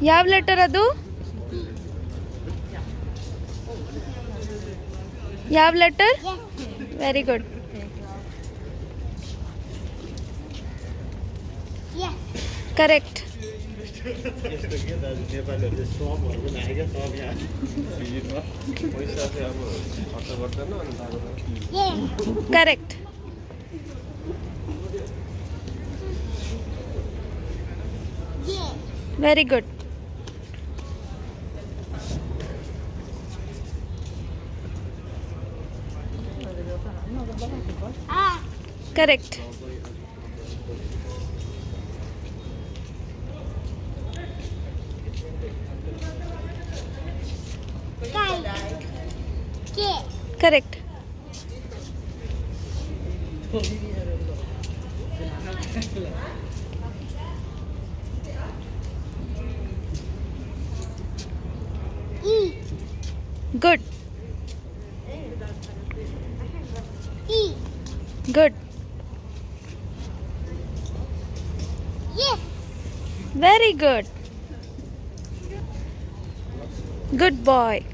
ಯಾವ ಲೆಟರ್ ಅದು? ಯಾವ letter? Very good. Correct. Correct. Very good. Correct. Correct. Good. Good. Very good. Good boy.